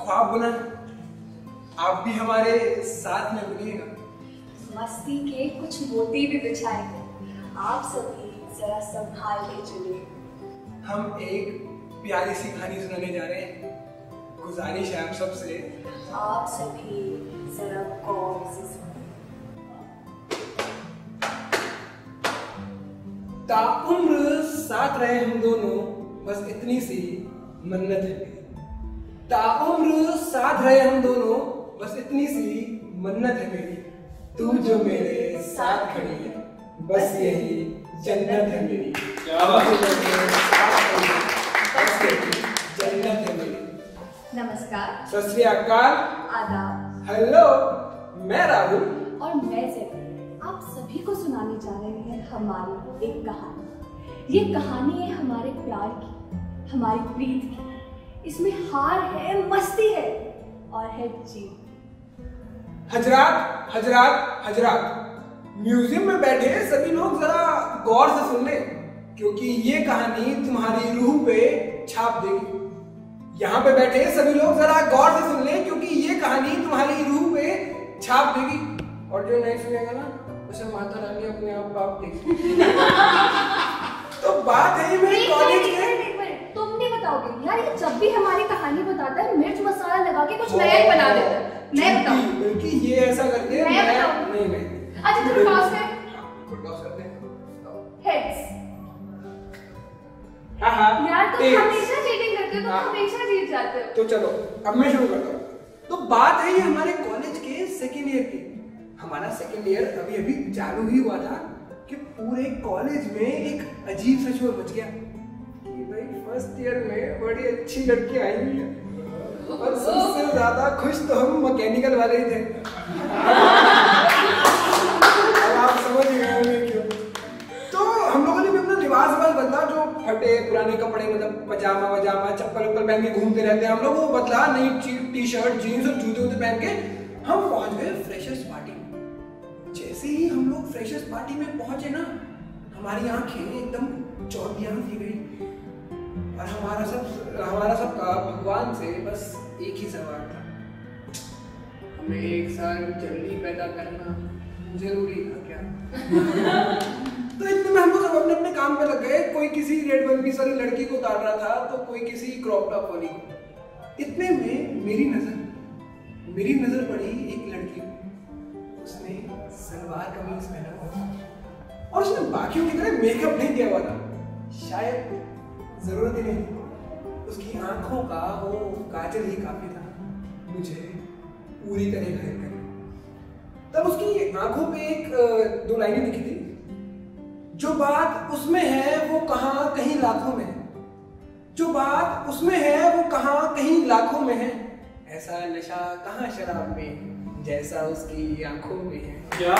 ख्वाब बुना, आप भी हमारे साथ में बुनिएगा। मस्ती के कुछ मोती भी बिछाएंगे, आप सभी जरा संभाल के चलिए। हम एक प्यारी सी कहानी सुनाने जा रहे हैं। गुजारिश है आप सबसे, आप सभी जरा गौर से सुनिए। ताउम्र साथ रहे हम दोनों, बस इतनी सी मन्नत है मेरी। ताउम्र साथ रहे हम दोनों, बस इतनी सी मन्नत है मेरी। तू जो मेरे साथ खड़ी है, बस यही जन्नत है मेरी। जन्नत है मेरी। नमस्कार, सत श्री अकाल, आदाब। हेलो, मैं राहुल और मैं ज़ेबा आप सभी को सुनाने जा रहे हैं हमारी एक कहानी। ये कहानी है हमारे प्यार की, हमारी प्रीत की। इसमें हार है, मस्ती है और है जीत। हजरात हजरात हजरात, म्यूजियम में बैठे सभी लोग जरा गौर से सुन लें, क्योंकि ये कहानी तुम्हारी रूह पे छाप देगी। यहाँ पे बैठे सभी लोग जरा गौर से सुन लें, क्योंकि ये कहानी तुम्हारी रूह पे छाप देगी। और जो नहीं सुनेगा ना, उसे माता रानी अपने आप बाप देगी। तो बात है मेरे कॉलेज के। तुम नहीं बताओगे यार, ये जब भी हमारी कहानी बताता है मिर्च मसाला लगा के कुछ नया ही बना देता है। मैं बताऊं? बल्कि ये ऐसा करते हैं। नहीं। अच्छा चलो टॉस है। टॉस करते हैं। हेड्स। हाँ यार तुम हमेशा चीटिंग करते हो, तुम हमेशा जीत जाते हो। तो चलो अब मैं शुरू करता हूँ। तो बात है ये हमारे कॉलेज के सेकेंड ईयर की। हमारा सेकेंड ईयर अभी अभी चालू ही हुआ था कि पूरे कॉलेज में एक अजीब सा शोर मच गया कि भाई फर्स्ट ईयर में बड़ी अच्छी लड़की आई हुई है, और सबसे ज्यादा खुश तो हम मैकेनिकल वाले ही थे। अब आप समझ गए होंगे क्यों। तो हम लोगों ने भी अपना लिबास बदला, जो फटे पुराने कपड़े, मतलब पजामा वजामा चप्पल उप्पल पहन के घूमते रहते हैं हम लोग, वो बदला। नई टी शर्ट जीन्स और जूते वूते पहन के हम पहुंच गए फ्रेशर्स पार्टी। जैसे ही हम लोग फ्रेशर्स पार्टी में पहुंचे ना, हमारी आंखें एकदम चौधियां सी गई। और हमारा सबका भगवान से बस एक ही सवाल था, हमें एक साल जल्दी पैदा करना जरूरी था क्या? तो इतने में हम लोग सब अपने अपने काम पे लग गए। कोई किसी रेड वन पीस वाली लड़की को उतार रहा था, तो कोई किसी क्रॉप टॉप वाली को। इतने में मेरी नजर पड़ी एक लड़की। उसने सलवार कमीज पहना हुआ था और उसने बाकियों की तरह मेकअप नहीं किया हुआ था। शायद जरूरत ही नहीं, उसकी आंखों का वो काजल ही काफी था मुझे पूरी तरह घायल करने। तब उसकी आंखों पे एक दो लाइनें लिखी थी, जो बात उसमें है वो कहाँ कहीं लाखों में है। जो बात उसमें है वो कहाँ कहीं लाखों में है। ऐसा नशा कहाँ शराब में जैसा उसकी आंखों में है। क्या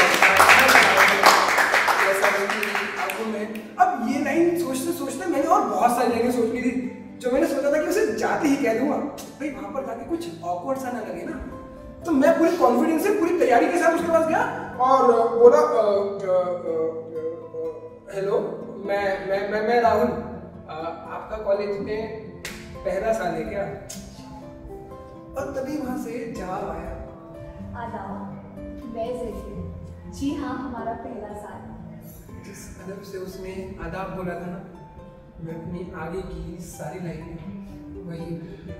जैसा उसकी आंखों में। अब ये लाइन सोचते सोचते मैंने और बहुत सारी लाइनें सोच ली थी, जो मैंने सोचा था कि उसे जाते ही कह दूंगा, भाई वहां पर जाके कुछ ऑकवर्ड सा ना लगे ना। तो मैं पूरी कॉन्फिडेंस से, पूरी तैयारी के साथ उसके पास गया और बोला, हेलो, मैं राहुल, आपका कॉलेज में पहला साल है क्या? और तभी वहां से जवाब आया, आदाब, मैं ज़ेबा। जी हाँ, हमारा पहला साल। जिस अदब से उसने आदाब बोला था ना, मैं अपनी आगे की सारी लाइनें वही।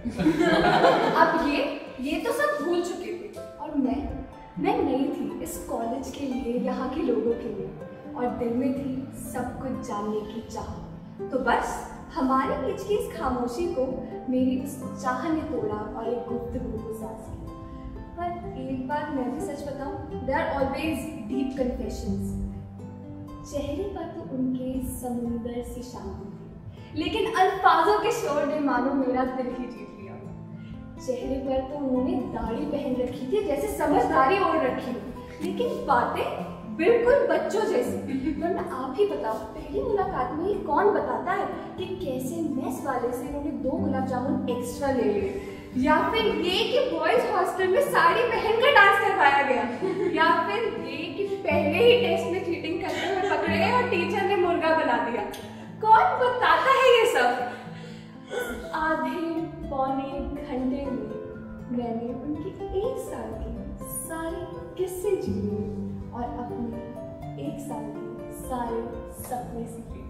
अब ये तो सब भूल चुके थे, और मैं नई थी इस कॉलेज के लिए, यहाँ के लोगों के लिए, और दिल में थी सब कुछ जानने की चाह। तो बस हमारे बीच की इस खामोशी को मेरी उस चाह ने तोड़ा और एक गुफ्तगू को सांस की। पर एक बात मैं भी सच बताऊं, there are always deep confessions। चेहरे पर तो उनके समुंदर सी शांति थी, लेकिन अल्फाजों के शोर ने मानो मेरा दिल ही जीत लिया। चेहरे पर तो उन्होंने दाढ़ी पहन रखी थी, जैसे समझदारी ओढ़ रखी हो, लेकिन बातें बिल्कुल बच्चों जैसी। वरना आप ही बताओ, पहली मुलाकात में ये कौन बताता है कि कैसे मेस वाले से उन्होंने 2 गुलाब जामुन एक्स्ट्रा ले लिए, या फिर ये कि बॉयज हॉस्टल में साड़ी पहनकर डांस करवाया गया, या फिर ये कि पहले ही टेस्ट में चीटिंग करते हुए पकड़े गए और टीचर ने मुर्गा बना दिया। कौन बताता है ये सब? आधे पौने घंटे में मैंने उनके 1 साल के सारे किस्से जिए और अपने 1 साल के सारे सपने सीखे।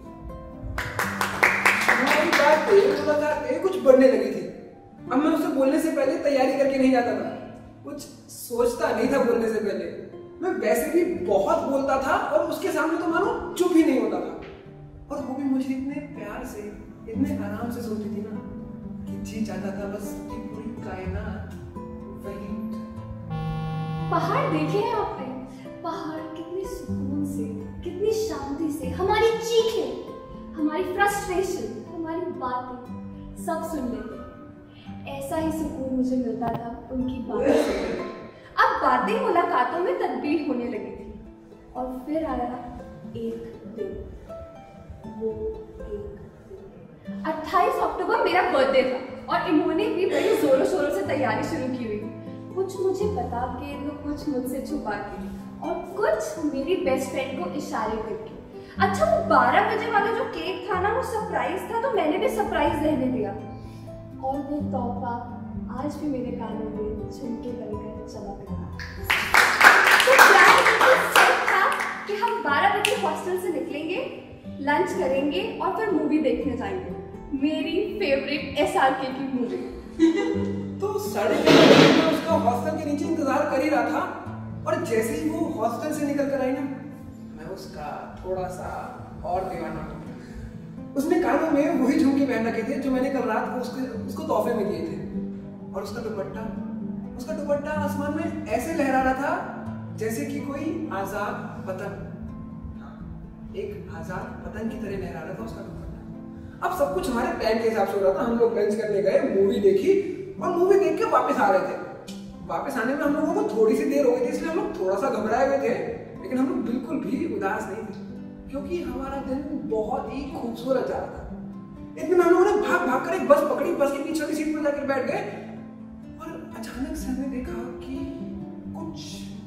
हमारी बातें लगातार कुछ बढ़ने लगी थी। अब मैं उसे बोलने से पहले तैयारी करके नहीं जाता था, कुछ सोचता नहीं था बोलने से पहले। मैं वैसे भी बहुत बोलता था और उसके सामने तो मानो चुप ही नहीं होता था, और वो भी मुझे इतने प्यार से, इतने आराम से सुनती थी ना कि जी चाहता था बस कि पूरी कायनात वही। पहाड़ देखे हैं आपने? पहाड़ कितने सुकून से, कितनी शांति से हमारी चीखें, हमारी फ्रस्ट्रेशन, हमारी बातें सब सुन लेते। ऐसा ही सुकून मुझे मिलता था उनकी बातों से। अब बातें मुलाकातों में तब्दील होने लगी थी, और फिर आया एक दिन। वो एक दिन 28 अक्टूबर मेरा बर्थडे था, और इन्होंने भी बड़ी जोरों शोरों से तैयारी शुरू की हुई। कुछ मुझे बता के तो कुछ मुझसे छुपा के, और कुछ मेरी बेस्ट फ्रेंड को इशारे करके। अच्छा, वो 12 बजे वाला जो केक था ना, वो सरप्राइज था, तो मैंने भी सरप्राइज रहने दिया। और वो तोहफा आज भी मेरे कानों में झुमके बनकर चमक रहा। तो प्लान बिल्कुल सेट था कि हम 12 बजे हॉस्टल से निकलेंगे, लंच करेंगे और फिर मूवी देखने जाएंगे, मेरी फेवरेट SRK की मूवी। तो 3:30 में उसका हॉस्टल के नीचे इंतजार कर ही रहा था, और जैसे ही वो हॉस्टल से निकल कर आई ना, मैं उसका थोड़ा सा और दीवाना हो गया। उसने कानों में वही झुमके पहन रखे थे जो मैंने कल रात को उसको तोहफे में दिए थे, और उसका दुपट्टा आसमान में ऐसे लहरा रहा था जैसे कि कोई आजाद पतंग, एक आजाद पतंग की तरह लहरा रहा था उसका दुपट्टा। अब सब कुछ हमारे प्लान के हिसाब से हो रहा था। हम लोग लंच करने गए, मूवी देखी, और मूवी देख के वापस आ रहे थे। वापस आने में हम लोगों को थोड़ी सी देर हो गई थी, इसलिए हम लोग थोड़ा सा घबराए हुए थे, लेकिन हम लोग बिल्कुल भी उदास नहीं थे, क्योंकि हमारा दिन बहुत ही खूबसूरत जा रहा था। इतने में हम लोगों ने भाग कर एक बस पकड़ी, बस की पीछे की सीट पर जाकर बैठ गए, और अचानक से हमने देखा कि कुछ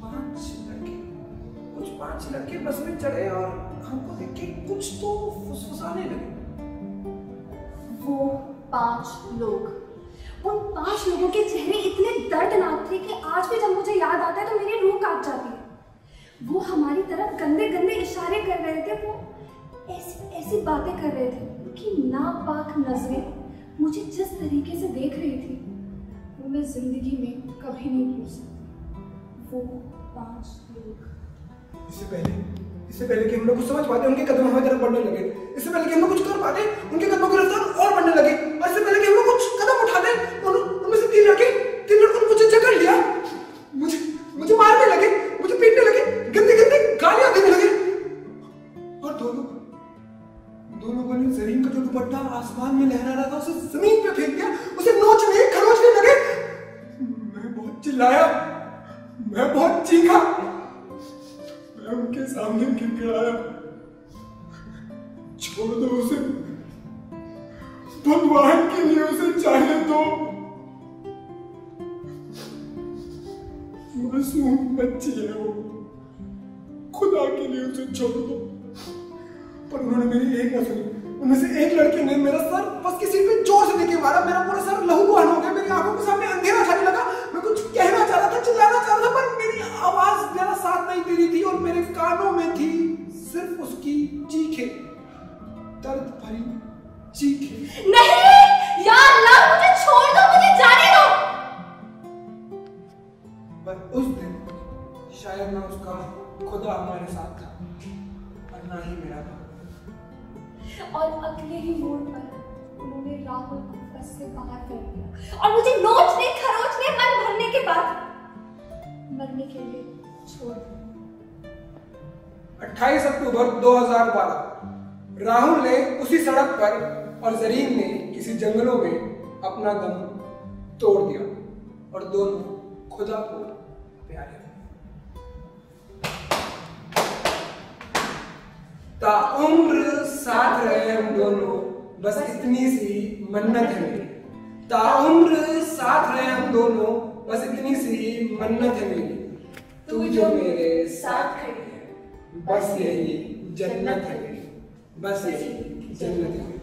5 लड़के बस में चढ़े, और हमको देख के कुछ तो फुसफुसाने लगे। वो 5 लोग, उन 5 लोगों के चेहरे इतने दर्दनाक थे कि आज भी जब मुझे याद आता है तो मेरी रूह कांप जाती है। वो हमारी तरफ गंदे गंदे इशारे कर रहे थे, वो ऐसी बातें कर रहे थे कि नापाक नजरें मुझे जिस तरीके से देख रही थी, वो मैं जिंदगी में कभी नहीं भूल सकती। वो 5 लोग। इससे पहले कि हम लोग कुछ समझ पाते, उनके कदम हमारी तरफ बढ़ने लगे। इससे पहले कि हम लोग कुछ कर पाते, उनके कदमों की रफ्तार और बढ़ने लगी। और इससे पहले कि हम लोग कुछ कदम उठाते, उनमें से 3 लड़कों ने मुझे जकड़ लिया, मुझे मारने लगे, मुझे पीटने लगे, गंदी गालियां देने लगे, और दोनों ने जरीन का जो दुपट्टा आसमान में लहरा रहा था उसे जमीन पे फेंक दिया, उसे नोचने खरोचने लगे। मैं बहुत चिल्लाया, मैं बहुत चीखा, मैं उनके सामने गिड़गिड़ाया, छोड़ दो उसे, भगवान के लिए उसे जाने दो, मासूम बच्ची है वो, खुदा के लिए उसे छोड़ दो। पर उन्होंने मेरी एक ना सुनी। उनमें से एक लड़के ने मेरा सर बस की सीट पे जोर से देके मारा, मेरा पूरा सर लहूलुहान हो गया, मेरी आंखों के सामने अंधेरा छाने लगा। मैं कुछ कहना चाह रहा था, चिल्लाना चाह रहा था, पर मेरी आवाज मेरा साथ नहीं दे रही थी, और मेरे कानों में थी सिर्फ उसकी चीखें, दर्द भरी चीखें। नहीं या अल्लाह, मुझे छोड़ दो, मुझे जाने दो। पर उस दिन शायद ना उसका खुदा हमारे साथ था, और ना ही मेरा था। और अगले ही मोड़ पर उन्होंने राहुल को बस से बाहर कर दिया, और मुझे नोचने खरोचने मन भरने के बाद मरने के लिए छोड़ दिया। 28 अक्टूबर 2012 राहुल ने उसी सड़क पर और जरीन ने किसी जंगलों में अपना दम तोड़ दिया, और दोनों खुदा को प्यारे। ताउम्र साथ रहे हम दोनों, बस इतनी सी मन्नत है मेरी। ताउम्र साथ रहे हम दोनों, बस इतनी सी मन्नत है मेरी। तू जो मेरे साथ खड़ी है, बस यही जन्नत है मेरी, बस यही जन्नत है।